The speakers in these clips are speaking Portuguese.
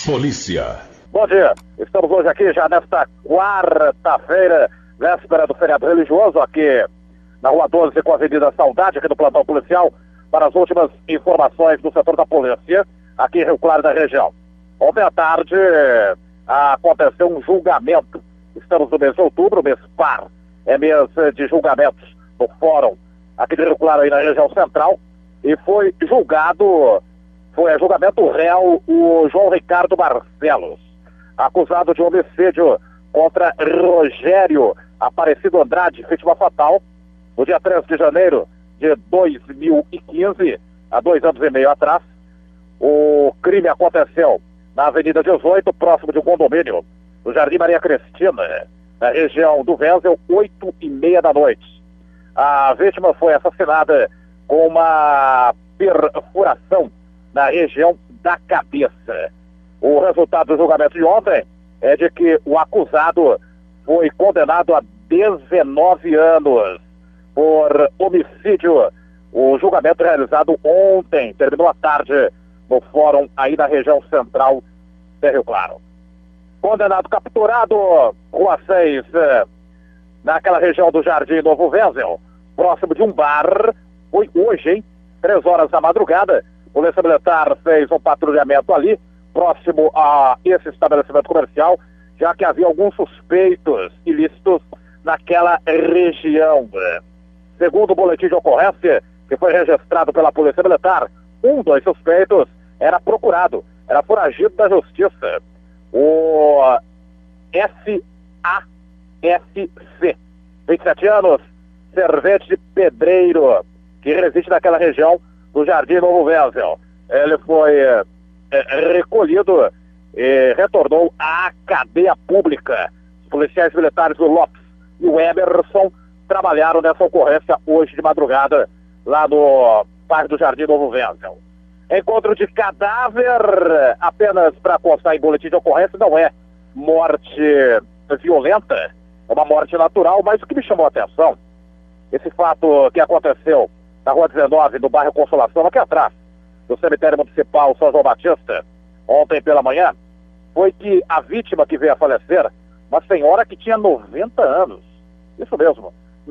Polícia. Bom dia, estamos hoje aqui já nesta quarta-feira, véspera do feriado religioso, aqui na Rua 12 com a Avenida Saudade, aqui no plantão policial, para as últimas informações do setor da polícia, aqui em Rio Claro da região. Ontem à tarde aconteceu um julgamento. Estamos no mês de outubro, mês par, é mês de julgamentos no fórum aqui de Rio Claro, aí na região central, e foi julgado, a julgamento réu o João Ricardo Barcelos, acusado de homicídio contra Rogério Aparecido Andrade, vítima fatal, no dia 13 de janeiro de 2015, há 2 anos e meio atrás. O crime aconteceu na Avenida 18, próximo de um condomínio, no Jardim Maria Cristina, na região do Wenzel, 8h30 da noite. A vítima foi assassinada com uma perfuração na região da cabeça. O resultado do julgamento de ontem é de que o acusado foi condenado a 19 anos por homicídio. O julgamento realizado ontem, terminou à tarde no fórum aí na região central de Rio Claro. Condenado capturado, Rua 6, naquela região do Jardim Novo Wenzel, próximo de um bar. Foi hoje, hein? 3 horas da madrugada. A Polícia Militar fez um patrulhamento ali, próximo a esse estabelecimento comercial, já que havia alguns suspeitos ilícitos naquela região. Segundo o boletim de ocorrência, que foi registrado pela Polícia Militar, um dos suspeitos era procurado, era foragido da Justiça. O SASC, 27 anos, servente de pedreiro, que reside naquela região do Jardim Novo Wenzel. Ele foi recolhido e retornou à cadeia pública. Os policiais militares, o Lopes e o Emerson, trabalharam nessa ocorrência hoje de madrugada, lá no bairro do Jardim Novo Wenzel. Encontro de cadáver, apenas para constar em boletim de ocorrência, não é morte violenta, é uma morte natural, mas o que me chamou a atenção, esse fato que aconteceu na Rua 19, no bairro Consolação, aqui atrás do cemitério municipal São João Batista, ontem pela manhã, foi que a vítima que veio a falecer, uma senhora que tinha 90 anos, isso mesmo,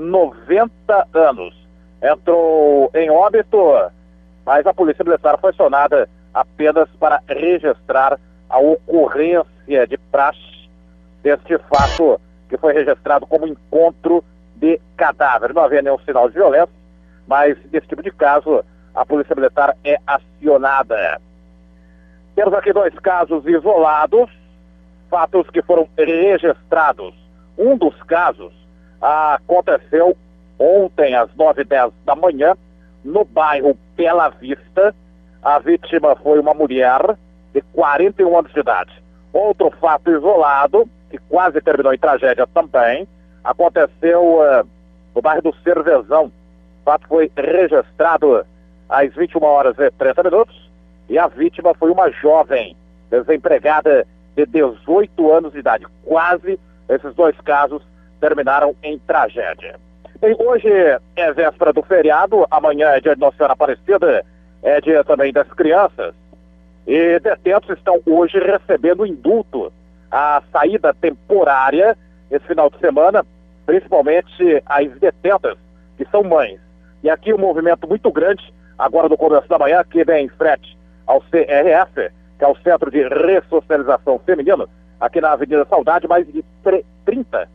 90 anos, entrou em óbito, mas a Polícia Militar foi acionada apenas para registrar a ocorrência de praxe deste fato que foi registrado como encontro de cadáver. Não havia nenhum sinal de violência, mas nesse tipo de caso a Polícia Militar é acionada. Temos aqui 2 casos isolados, fatos que foram registrados. Um dos casos aconteceu ontem às 9h10 da manhã, no bairro Bela Vista. A vítima foi uma mulher de 41 anos de idade. Outro fato isolado, que quase terminou em tragédia também, aconteceu no bairro do Cervezão. O fato foi registrado às 21h30 e a vítima foi uma jovem desempregada de 18 anos de idade. Quase esses 2 casos terminaram em tragédia. E hoje é véspera do feriado, amanhã é dia de Nossa Senhora Aparecida, é dia também das crianças, e detentos estão hoje recebendo indulto, a saída temporária esse final de semana, principalmente as detentas, que são mães. E aqui um movimento muito grande, agora no começo da manhã, que vem em frente ao CRF, que é o Centro de Ressocialização Feminino, aqui na Avenida Saudade, mais de 30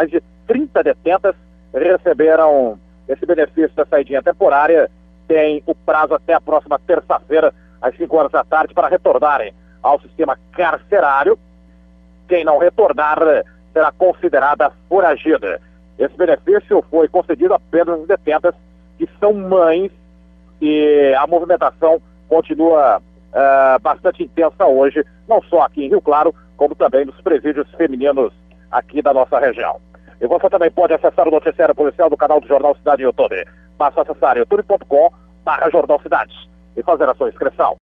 detentas receberam esse benefício da saidinha temporária. Tem o prazo até a próxima terça-feira, às 5 horas da tarde, para retornarem ao sistema carcerário. Quem não retornar será considerada foragida. Esse benefício foi concedido apenas às detentas que são mães, e a movimentação continua bastante intensa hoje, não só aqui em Rio Claro, como também nos presídios femininos aqui da nossa região. E você também pode acessar o noticiário policial do canal do Jornal Cidade no YouTube. Basta acessar youtube.com/Jornal Cidade e fazer a sua inscrição.